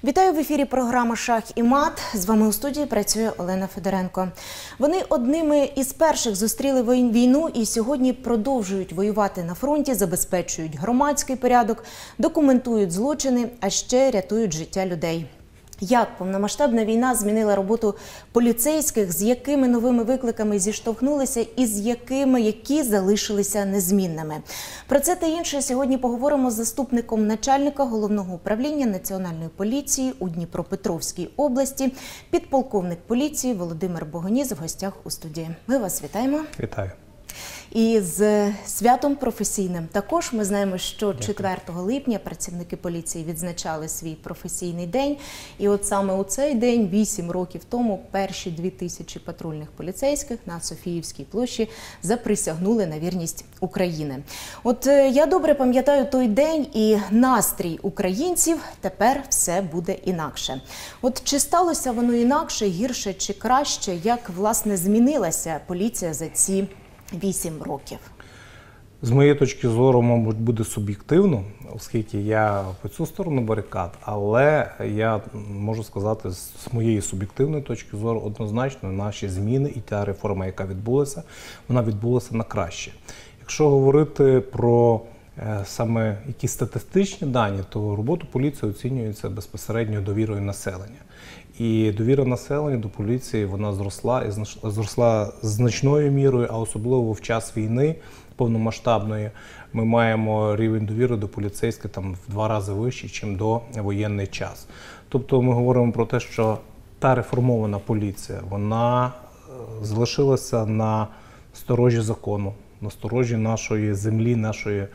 Вітаю в ефірі програма «Шах і мат». З вами у студії працює Олена Федоренко. Вони одними із перших зустріли війну і сьогодні продовжують воювати на фронті, забезпечують громадський порядок, документують злочини, а ще рятують життя людей. Як повномасштабна війна змінила роботу поліцейських, з якими новими викликами зіштовхнулися і з які залишилися незмінними. Про це та інше сьогодні поговоримо з заступником начальника Головного управління Національної поліції у Дніпропетровській області, підполковник поліції Володимир Богоніс в гостях у студії. Ми вас вітаємо. Вітаю. І з святом професійним. Також ми знаємо, що 4 липня працівники поліції відзначали свій професійний день. І от саме у цей день, 8 років тому, перші 2000 патрульних поліцейських на Софіївській площі заприсягнули на вірність України. От я добре пам'ятаю той день і настрій українців, тепер все буде інакше. От чи сталося воно інакше, гірше чи краще, як, власне, змінилася поліція за ці 8 років? З моєї точки зору, мабуть, буде суб'єктивно, оскільки я по цю сторону барикад, але я можу сказати, з моєї суб'єктивної точки зору, однозначно наші зміни і та реформа, яка відбулася, вона відбулася на краще. Якщо говорити про саме якісь статистичні дані, то роботу поліції оцінюється безпосередньо довірою населення. І довіра населення до поліції, вона зросла, і зросла значною мірою, а особливо в час війни повномасштабної ми маємо рівень довіри до поліцейських там в 2 рази вищий, ніж до воєнний час. Тобто ми говоримо про те, що та реформована поліція, вона залишилася на сторожі закону, на сторожі нашої землі, нашої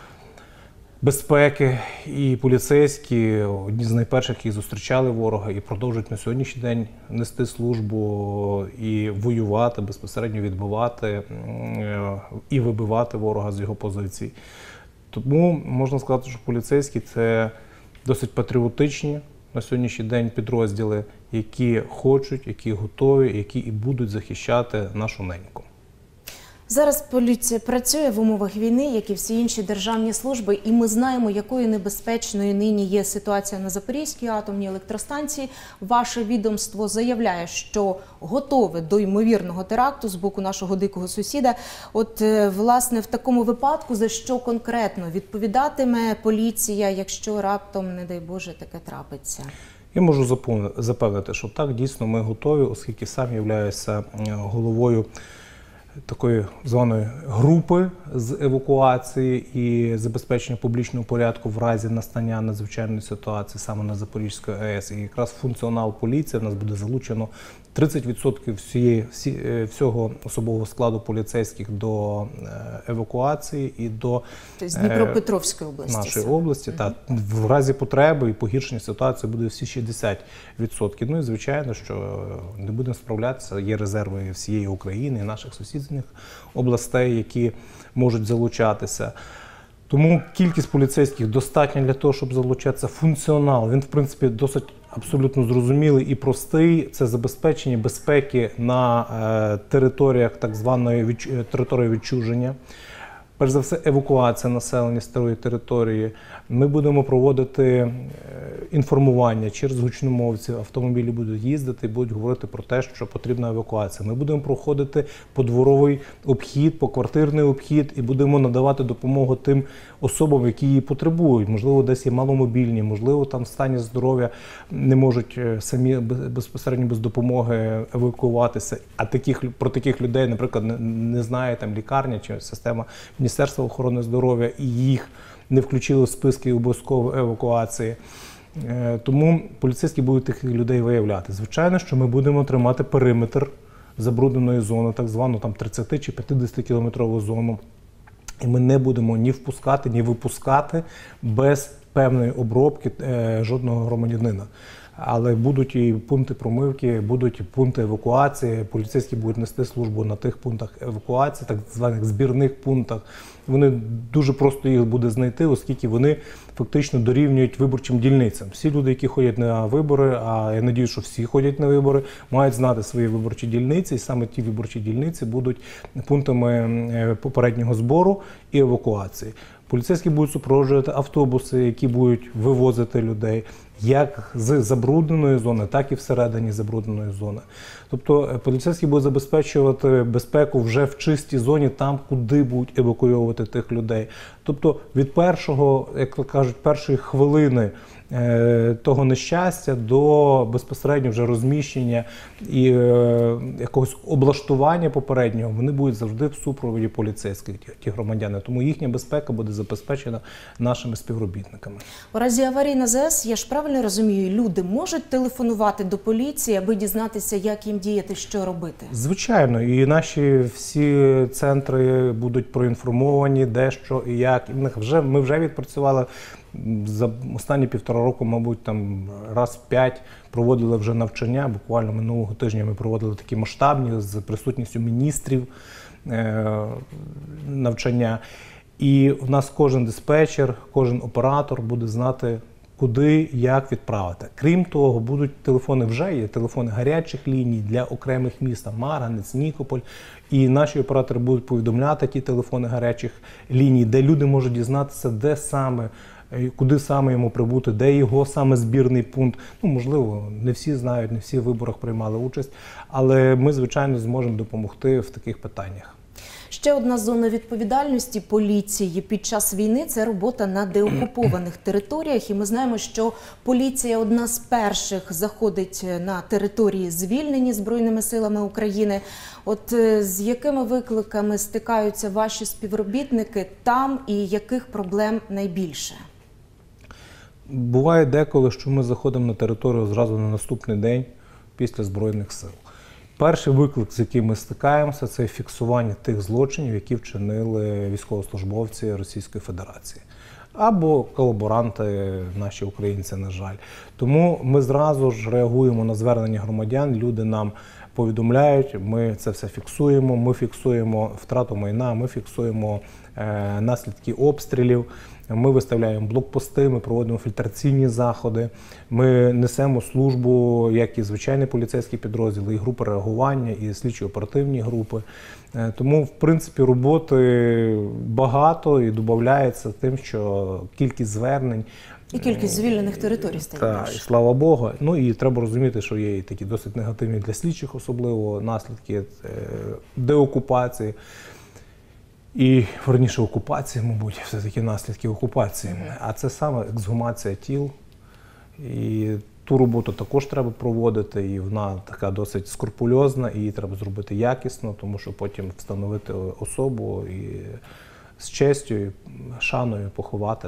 безпеки, і поліцейські одні з найперших, які зустрічали ворога і продовжують на сьогоднішній день нести службу і воювати, безпосередньо відбивати і вибивати ворога з його позицій. Тому можна сказати, що поліцейські – це досить патріотичні на сьогоднішній день підрозділи, які хочуть, які готові, які і будуть захищати нашу неньку. Зараз поліція працює в умовах війни, як і всі інші державні служби, і ми знаємо, якою небезпечною нині є ситуація на Запорізькій атомній електростанції. Ваше відомство заявляє, що готове до ймовірного теракту з боку нашого дикого сусіда. От, власне, в такому випадку, за що конкретно відповідатиме поліція, якщо раптом, не дай Боже, таке трапиться? Я можу запевнити, що так, дійсно, ми готові, оскільки сам являюся головою такої званої групи з евакуації і забезпечення публічного порядку в разі настання надзвичайної ситуації саме на Запорізькій АЕС. І якраз функціонал поліції, у нас буде залучено 30% всього особового складу поліцейських до евакуації і до Дніпропетровської області. Нашої області. Та в разі потреби і погіршення ситуації буде всі 60%. Ну і звичайно, що не будемо справлятися, є резерви всієї України і наших сусідніх областей, які можуть залучатися. Тому кількість поліцейських достатня для того, щоб залучатися. Функціонал, він, в принципі, досить абсолютно зрозумілий і простий. Це забезпечення безпеки на територіях так званої території відчуження. Перш за все, евакуація населення з старої території. Ми будемо проводити інформування через гучномовців, автомобілі будуть їздити і будуть говорити про те, що потрібна евакуація. Ми будемо проходити подворовий обхід, поквартирний обхід і будемо надавати допомогу тим особам, які її потребують. Можливо, десь є маломобільні, можливо, там в стані здоров'я не можуть самі безпосередньо без допомоги евакуюватися. А про таких людей, наприклад, не знає там лікарня чи система Міністерства охорони здоров'я, і їх не включили в списки обов'язкової евакуації. Тому поліцейські будуть тих людей виявляти. Звичайно, що ми будемо тримати периметр забрудненої зони, так звану там 30 чи 50-кілометрову зону. І ми не будемо ні впускати, ні випускати без певної обробки жодного громадянина. Але будуть і пункти промивки, будуть і пункти евакуації, поліцейські будуть нести службу на тих пунктах евакуації, так званих збірних пунктах. Вони дуже просто їх буде знайти, оскільки вони фактично дорівнюють виборчим дільницям. Всі люди, які ходять на вибори, а я надію, що всі ходять на вибори, мають знати свої виборчі дільниці, і саме ті виборчі дільниці будуть пунктами попереднього збору і евакуації. Поліцейські будуть супроводжувати автобуси, які будуть вивозити людей, як з забрудненої зони, так і всередині забрудненої зони. Тобто поліцейські будуть забезпечувати безпеку вже в чистій зоні, там, куди будуть евакуйовувати тих людей. Тобто від першого, як кажуть, першої хвилини того нещастя до безпосередньо вже розміщення і якогось облаштування попереднього, вони будуть завжди в супроводі поліцейських, ті громадяни. Тому їхня безпека буде забезпечена нашими співробітниками. У разі аварії на ЗАЕС, я ж правильно розумію, люди можуть телефонувати до поліції, аби дізнатися, як їм діяти, що робити? Звичайно, і наші всі центри будуть проінформовані, де, що і як. Ми вже відпрацювали за останні 1,5 року, мабуть, там раз 5 проводили вже навчання. Буквально минулого тижня ми проводили такі масштабні з присутністю міністрів навчання. І в нас кожен диспетчер, кожен оператор буде знати, куди, як відправити. Крім того, будуть телефони, вже є телефони гарячих ліній для окремих міст, Марганець, Нікополь. І наші оператори будуть повідомляти ті телефони гарячих ліній, де люди можуть дізнатися, де саме, куди саме йому прибути, де його саме збірний пункт. Можливо, не всі знають, не всі в виборах приймали участь, але ми, звичайно, зможемо допомогти в таких питаннях. Ще одна зона відповідальності поліції під час війни – це робота на деокупованих територіях. І ми знаємо, що поліція одна з перших заходить на території, звільнені Збройними силами України. От з якими викликами стикаються ваші співробітники там і яких проблем найбільше? Буває деколи, що ми заходимо на територію зразу на наступний день після Збройних сил. Перший виклик, з яким ми стикаємося, це фіксування тих злочинів, які вчинили військовослужбовці Російської Федерації. Або колаборанти, наші українці, на жаль. Тому ми зразу ж реагуємо на звернення громадян, люди нам повідомляють, ми це все фіксуємо, ми фіксуємо втрату майна, ми фіксуємо наслідки обстрілів, ми виставляємо блокпости, ми проводимо фільтраційні заходи, ми несемо службу, як і звичайні поліцейські підрозділи, і групи реагування, і слідчо-оперативні групи. Тому, в принципі, роботи багато і додається тим, що кількість звернень. І кількість звільнених територій стає більше. Так, і слава Богу. І треба розуміти, що є і такі досить негативні для слідчих, особливо наслідки деокупації. І, верніше, окупації, мабуть, все-таки наслідки окупації. А це саме ексгумація тіл. І ту роботу також треба проводити, і вона така досить скрупульозна, і її треба зробити якісно, тому що потім встановити особу і з честю, і шаною поховати.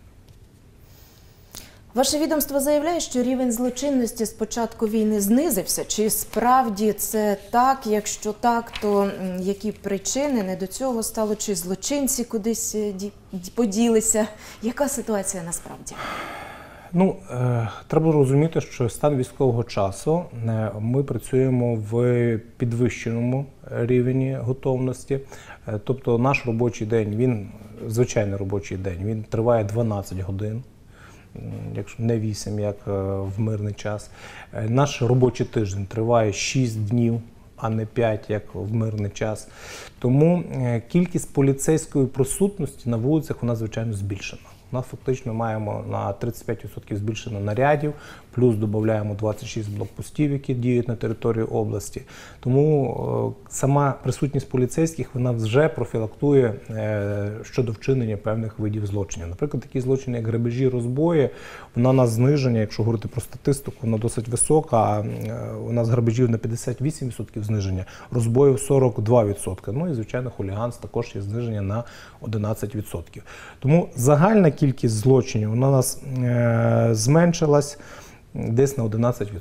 Ваше відомство заявляє, що рівень злочинності з початку війни знизився. Чи справді це так? Якщо так, то які причини не до цього стало? Чи злочинці кудись поділися? Яка ситуація насправді? Треба розуміти, що стан військового часу ми працюємо в підвищеному рівні готовності. Тобто наш робочий день, звичайний робочий день, він триває 12 годин. Якщо не 8, як в мирний час. Наш робочий тиждень триває 6 днів, а не 5, як в мирний час. Тому кількість поліцейської присутності на вулицях у нас, звичайно, збільшена. У нас фактично маємо на 35% збільшено нарядів, плюс додаємо 26 блокпостів, які діють на території області. Тому сама присутність поліцейських, вона вже профілактує щодо вчинення певних видів злочинів. Наприклад, такі злочини, як грабежі, розбої, вона у нас зниження, якщо говорити про статистику, вона досить висока. У нас грабежів на 58% зниження, розбоїв 42%. І, звичайно, хуліганств також є зниження на 11%. Тому загальна кількість злочинів у нас зменшилась десь на 11%.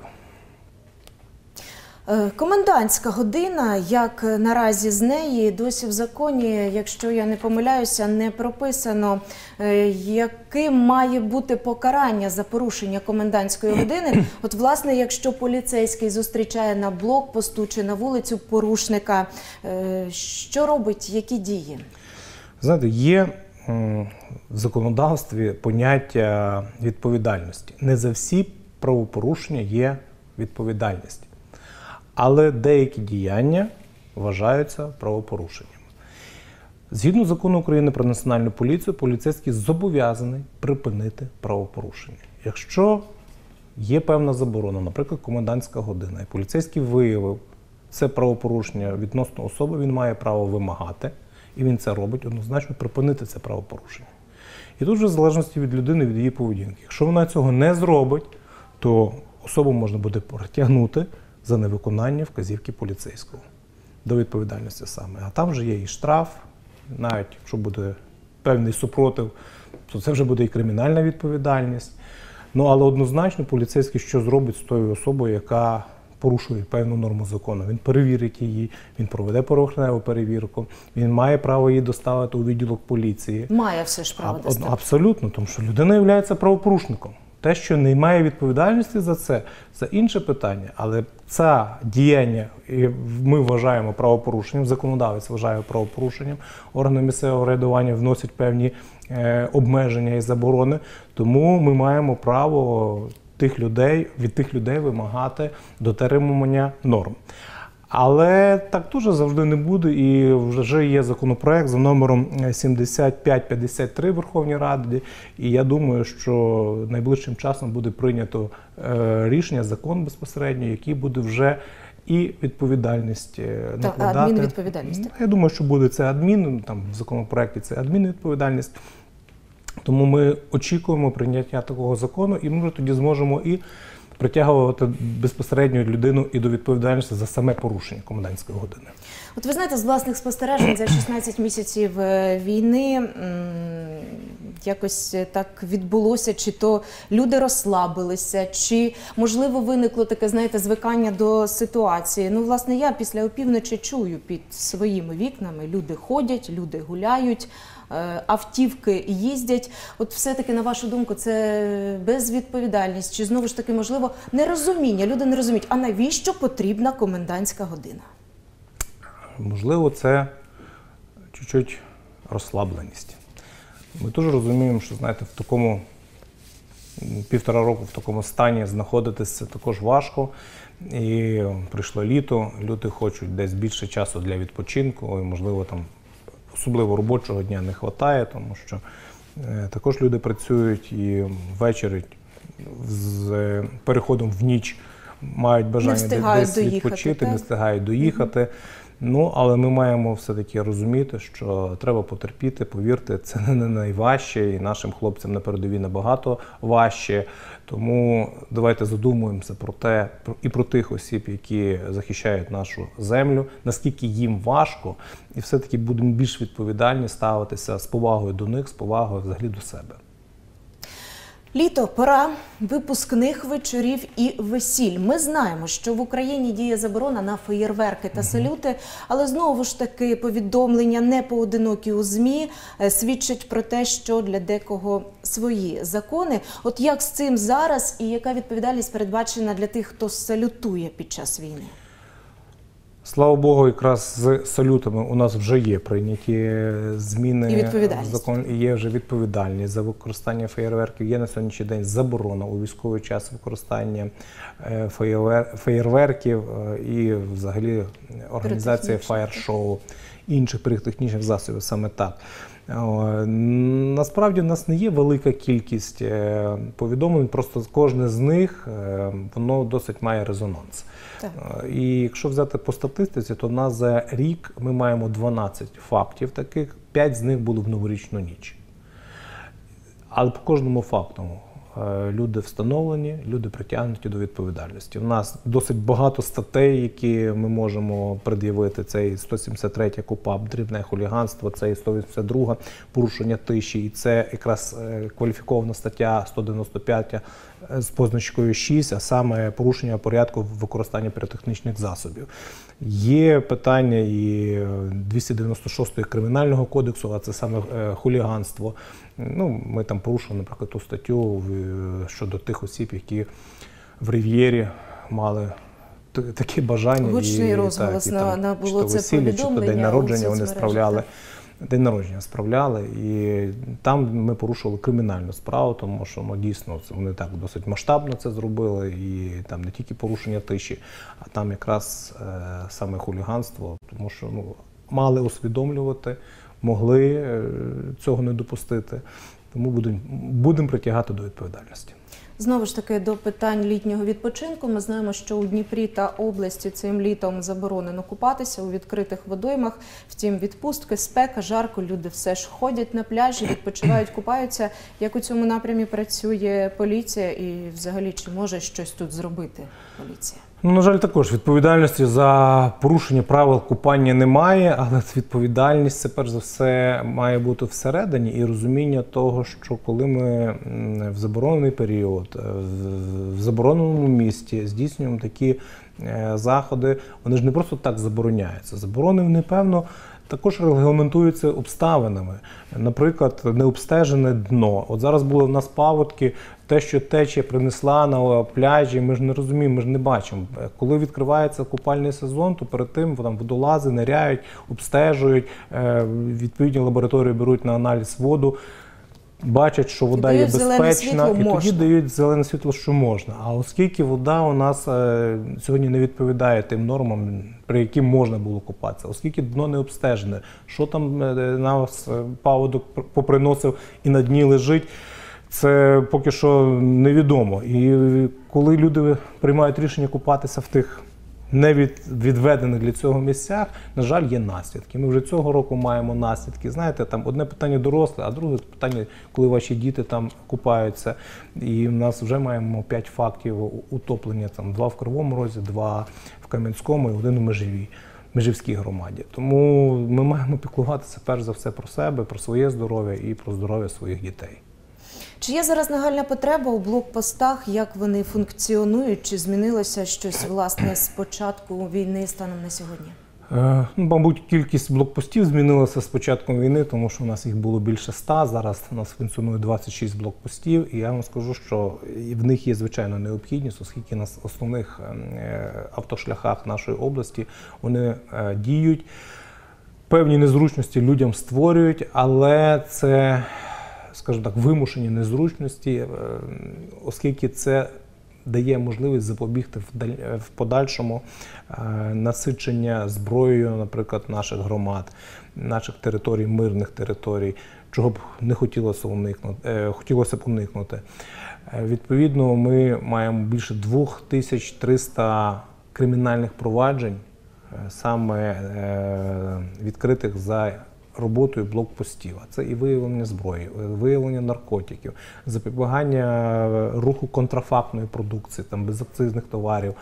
Комендантська година, як наразі з неї, досі в законі, якщо я не помиляюся, не прописано, яким має бути покарання за порушення комендантської години. От, власне, якщо поліцейський зустрічає на блокпосту чи на вулицю порушника, що робить, які дії? Знаєте, є в законодавстві поняття відповідальності. Не за всі правопорушення є відповідальність. Але деякі діяння вважаються правопорушеннями. Згідно закону України про національну поліцію, поліцейський зобов'язаний припинити правопорушення. Якщо є певна заборона, наприклад, комендантська година, і поліцейський виявив це правопорушення відносно особи, він має право вимагати, і він це робить, однозначно припинити це правопорушення. І тут вже в залежності від людини, від її поведінки. Якщо вона цього не зробить, то особу можна буде притягнути за невиконання вказівки поліцейського до відповідальності саме. А там вже є і штраф, навіть якщо буде певний супротив, то це вже буде і кримінальна відповідальність. Ну, але однозначно поліцейський що зробить з тою особою, яка порушує певну норму закону. Він перевірить її, він проведе поверхневу перевірку, він має право її доставити у відділок поліції. Має все ж право доставити. Абсолютно, тому що людина є правопорушником. Те, що не має відповідальності за це інше питання. Але це діяння ми вважаємо правопорушенням, законодавець вважає правопорушенням, органи місцевого врядування вносять певні обмеження і заборони, тому ми маємо право від тих людей вимагати дотримування норм. Але так дуже завжди не буде, і вже є законопроект за номером 7553 в Верховній Раді, і я думаю, що найближчим часом буде прийнято рішення, закон безпосередньо, який буде вже і відповідальність накладати. Адмінвідповідальність. Я думаю, що буде це там в законопроекті це адмінвідповідальність. Тому ми очікуємо прийняття такого закону, і ми вже тоді зможемо і притягувати безпосередньо людину і до відповідальності за саме порушення комендантської години. От ви знаєте, з власних спостережень за 16 місяців війни якось так відбулося, чи то люди розслабилися, чи, можливо, виникло таке, знаєте, звикання до ситуації. Ну, власне, я після опівночі чую під своїми вікнами, люди ходять, люди гуляють, автівки їздять. От все-таки, на вашу думку, це безвідповідальність? Чи, знову ж таки, можливо, нерозуміння? Люди не розуміють, а навіщо потрібна комендантська година? Можливо, це чуть-чуть розслабленість. Ми дуже розуміємо, що, знаєте, в такому 1,5 року в такому стані знаходитися також важко. І прийшло літо, люди хочуть десь більше часу для відпочинку, і, можливо, там особливо робочого дня не вистачає, тому що також люди працюють і ввечері з переходом в ніч мають бажання десь відпочити, не встигають доїхати. Ну, але ми маємо все-таки розуміти, що треба потерпіти, повірте, це не найважче, і нашим хлопцям на передовій набагато важче. Тому давайте задумуємося про те, і про тих осіб, які захищають нашу землю, наскільки їм важко, і все-таки будемо більш відповідальні ставитися з повагою до них, з повагою взагалі до себе. Літо, пора випускних вечорів і весіль. Ми знаємо, що в Україні діє заборона на феєрверки та салюти, але знову ж таки повідомлення непоодинокі у ЗМІ свідчать про те, що для декого свої закони. От як з цим зараз і яка відповідальність передбачена для тих, хто салютує під час війни? Слава Богу, якраз з салютами у нас вже є прийняті зміни в закон, і є вже відповідальність за використання феєрверків. Є на сьогоднішній день заборона у військовий час використання феєрверків і взагалі організація фаєр-шоу, інших піротехнічних засобів саме так. Насправді в нас не є велика кількість повідомлень, просто кожне з них воно досить має резонанс. Так. І якщо взяти по статистиці, то на за рік ми маємо 12 фактів таких, 5 з них були в новорічну ніч. Але по кожному факту люди встановлені, люди притягнуті до відповідальності. У нас досить багато статей, які ми можемо пред'явити. Це і 173 КУпАП, дрібне хуліганство, це і 182 порушення тиші, і це якраз кваліфікована стаття 195 з позначкою 6, а саме порушення порядку використання піротехнічних засобів. Є питання і 296 Кримінального кодексу, а це саме хуліганство. Ну, ми там порушили, наприклад, ту статтю щодо тих осіб, які в Рив'єрі мали такі бажання. Гучний розголос було це повідомлення. Чи то день народження вони справляли. День народження справляли, і там ми порушили кримінальну справу, тому що дійсно вони так досить масштабно це зробили, і там не тільки порушення тиші, а там якраз саме хуліганство, тому що мали усвідомлювати, могли цього не допустити. Тому будемо притягати до відповідальності. Знову ж таки, до питань літнього відпочинку. Ми знаємо, що у Дніпрі та області цим літом заборонено купатися у відкритих водоймах. Втім, відпустки, спека, жарко, люди все ж ходять на пляжі, відпочивають, купаються. Як у цьому напрямі працює поліція і взагалі чи може щось тут зробити поліція? Ну, на жаль, також відповідальності за порушення правил купання немає, але відповідальність, це перш за все має бути всередині і розуміння того, що коли ми в заборонений період, в забороненому місті здійснюємо такі заходи, вони ж не просто так забороняються. Заборони, напевно, також регламентуються обставинами. Наприклад, необстежене дно. От зараз були в нас паводки, те, що течія принесла на пляжі, ми ж не розуміємо, ми ж не бачимо. Коли відкривається купальний сезон, то перед тим там водолази ниряють, обстежують, відповідні лабораторії беруть на аналіз воду, бачать, що вода є безпечна, і тоді дають зелене світло, що можна. А оскільки вода у нас сьогодні не відповідає тим нормам, при яким можна було купатися, оскільки дно не обстежене, що там нас паводок поприносив і на дні лежить, це поки що невідомо. І коли люди приймають рішення купатися в тих невідведених для цього місцях, на жаль, є наслідки. Ми вже цього року маємо наслідки. Знаєте, там одне питання доросле, а друге питання, коли ваші діти там купаються. І в нас вже маємо 5 фактів утоплення, там 2 в Кривому Розі, 2 в Кам'янському і 1 у Межівській громаді. Тому ми маємо піклуватися перш за все про себе, про своє здоров'я і про здоров'я своїх дітей. Чи є зараз нагальна потреба у блокпостах, як вони функціонують, чи змінилося щось, власне, з початку війни станом на сьогодні? Мабуть, кількість блокпостів змінилася з початком війни, тому що у нас їх було більше 100, зараз у нас функціонує 26 блокпостів, і я вам скажу, що в них є звичайно необхідність, оскільки на основних автошляхах нашої області вони діють, певні незручності людям створюють, але це, скажімо так, вимушені незручності, оскільки це дає можливість запобігти в подальшому насичення зброєю, наприклад, наших громад, наших територій, мирних територій, чого б не хотілося б уникнути. Відповідно, ми маємо більше 2300 кримінальних проваджень, саме відкритих за роботою блокпостів. Це і виявлення зброї, виявлення наркотиків, запобігання руху контрафактної продукції, там, безакцизних товарів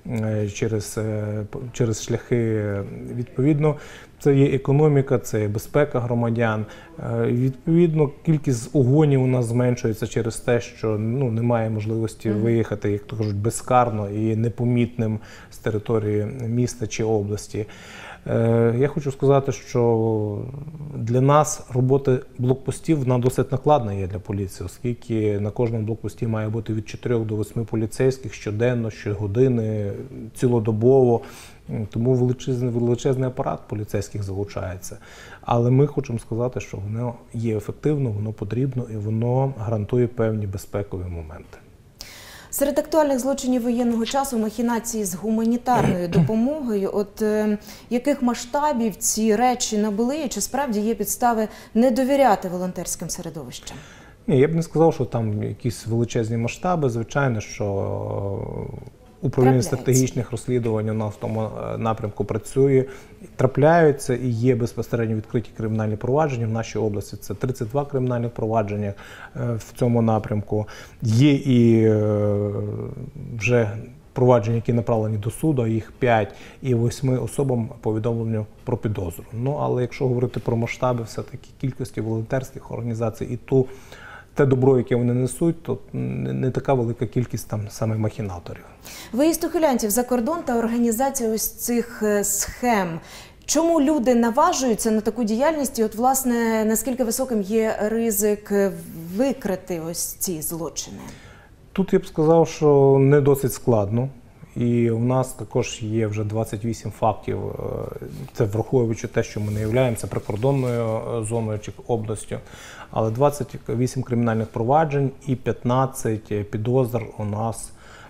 через шляхи. Відповідно, це є економіка, це є безпека громадян. Відповідно, кількість угонів у нас зменшується через те, що немає можливості виїхати, як то кажуть, безкарно і непомітним з території міста чи області. Я хочу сказати, що для нас робота блокпостів досить накладна є для поліції, оскільки на кожному блокпості має бути від 4 до 8 поліцейських щоденно, щогодини, цілодобово. Тому величезний апарат поліцейських залучається. Але ми хочемо сказати, що воно є ефективно, воно потрібно і воно гарантує певні безпекові моменти. Серед актуальних злочинів воєнного часу махінації з гуманітарною допомогою. От яких масштабів ці речі набули і чи справді є підстави не довіряти волонтерським середовищам? Ні, я б не сказав, що там якісь величезні масштаби. Звичайно, що управління стратегічних розслідувань у нас в тому напрямку працює, трапляються і є безпосередньо відкриті кримінальні провадження. В нашій області це 32 кримінальних провадження в цьому напрямку. Є і вже провадження, які направлені до суду, їх 5, і 8 особам повідомлено про підозру. Але якщо говорити про масштаби все-таки кількості волонтерських організацій і те добро, яке вони несуть, то не така велика кількість там саме махінаторів. Виїзд ухилянтів за кордон та організація ось цих схем. Чому люди наважуються на таку діяльність і от, власне, наскільки високим є ризик викрити ось ці злочини? Тут я б сказав, що не досить складно. І у нас також є вже 28 фактів, це враховуючи те, що ми не являємося прикордонною зоною чи областю, але 28 кримінальних проваджень і 15 підозр у нас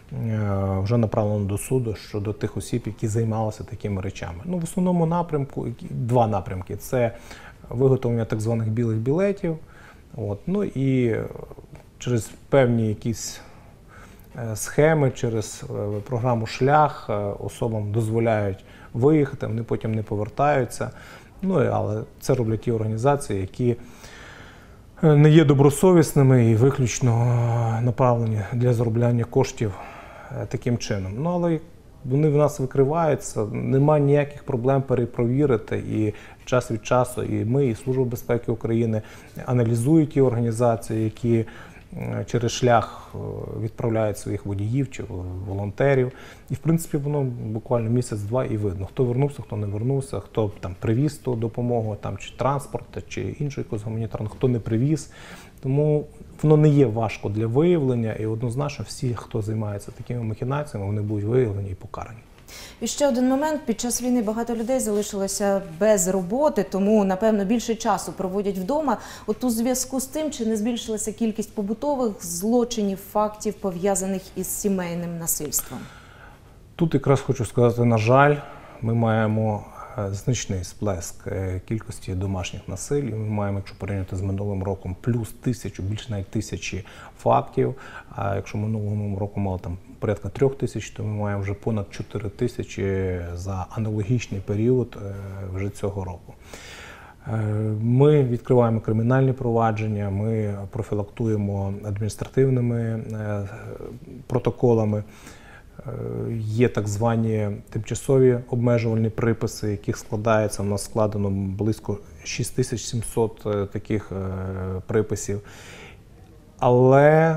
вже направлено до суду щодо тих осіб, які займалися такими речами. Ну, в основному напрямку, два напрямки – це виготовлення так званих білих білетів, ну і через певні якісь схеми, через програму «Шлях» особам дозволяють виїхати, вони потім не повертаються. Ну, але це роблять ті організації, які не є добросовісними і виключно направлені для заробляння коштів таким чином. Ну, але вони в нас викриваються, немає ніяких проблем перепровірити, і час від часу і ми, і Служба безпеки України аналізують ті організації, які через «Шлях» відправляють своїх водіїв чи волонтерів. І, в принципі, воно буквально місяць-два і видно, хто вернувся, хто не вернувся, хто там привіз ту допомогу, там, чи транспорт, чи іншу якусь гуманітарну, хто не привіз. Тому воно не є важко для виявлення, і однозначно всі, хто займається такими махінаціями, вони будуть виявлені і покарані. І ще один момент. Під час війни багато людей залишилося без роботи, тому, напевно, більше часу проводять вдома. От у зв'язку з тим, чи не збільшилася кількість побутових злочинів, фактів, пов'язаних із сімейним насильством? Тут якраз хочу сказати, на жаль, ми маємо значний сплеск кількості домашніх насиль. Ми маємо, якщо порівняти з минулим роком, плюс 1000, більше навіть 1000 фактів. А якщо минулого року мали там порядка 3000, то ми маємо вже понад 4000 за аналогічний період вже цього року. Ми відкриваємо кримінальні провадження, ми профілактуємо адміністративними протоколами. Є так звані тимчасові обмежувальні приписи, яких складається, у нас складено близько 6700 таких приписів. Але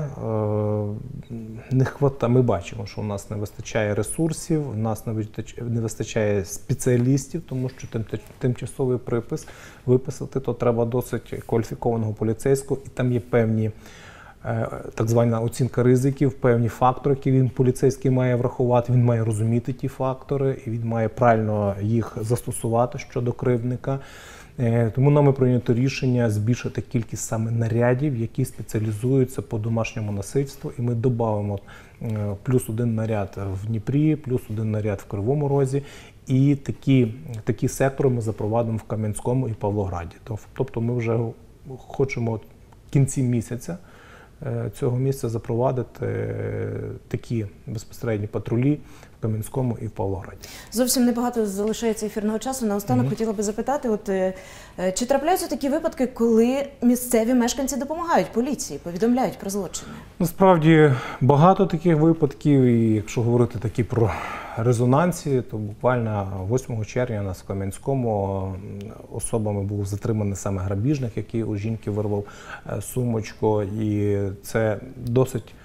ми бачимо, що у нас не вистачає ресурсів, у нас не вистачає спеціалістів, тому що тимчасовий припис виписати, то треба досить кваліфікованого поліцейського, і там є певні так звана оцінка ризиків, певні фактори, які він поліцейський має врахувати, він має розуміти ті фактори, і він має правильно їх застосувати щодо кривдника. Тому нами прийнято рішення збільшити кількість саме нарядів, які спеціалізуються по домашньому насильству, і ми додамо плюс 1 наряд в Дніпрі, плюс 1 наряд в Кривому Розі, і такі сектори ми запровадимо в Кам'янському і Павлограді. Тобто ми вже хочемо в кінці місяця цього місяця запровадити такі безпосередні патрулі в Кам'янському і в Павлограді. Зовсім небагато залишається ефірного часу. Наостанок хотіла би запитати, чи трапляються такі випадки, коли місцеві мешканці допомагають поліції, повідомляють про злочини? Насправді багато таких випадків, і якщо говорити такі про резонансі, то буквально 8 червня у нас в Кам'янському особами був затриманий саме грабіжник, який у жінки вирвав сумочку, і це досить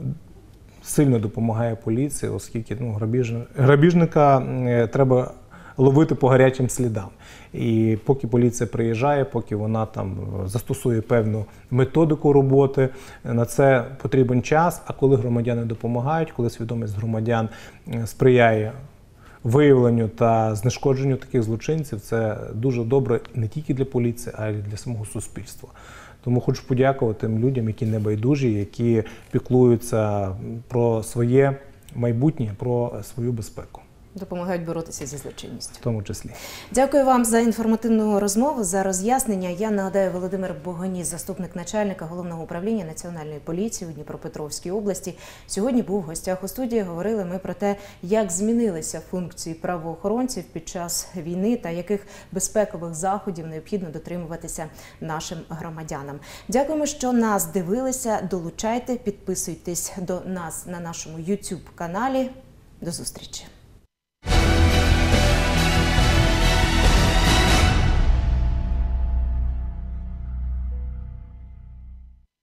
сильно допомагає поліції, оскільки грабіжника треба ловити по гарячим слідам. І поки поліція приїжджає, поки вона там застосує певну методику роботи, на це потрібен час, а коли громадяни допомагають, коли свідомість громадян сприяє виявленню та знешкодженню таких злочинців, це дуже добре не тільки для поліції, а й для самого суспільства. Тому хочу подякувати тим людям, які небайдужі, які піклуються про своє майбутнє, про свою безпеку. Допомагають боротися зі злочинністю. В тому числі. Дякую вам за інформативну розмову, за роз'яснення. Я нагадаю, Володимир Боганіс, заступник начальника Головного управління Національної поліції у Дніпропетровській області. Сьогодні був в гостях у студії. Говорили ми про те, як змінилися функції правоохоронців під час війни та яких безпекових заходів необхідно дотримуватися нашим громадянам. Дякуємо, що нас дивилися. Долучайте, підписуйтесь до нас на нашому YouTube-каналі. До зустрічі!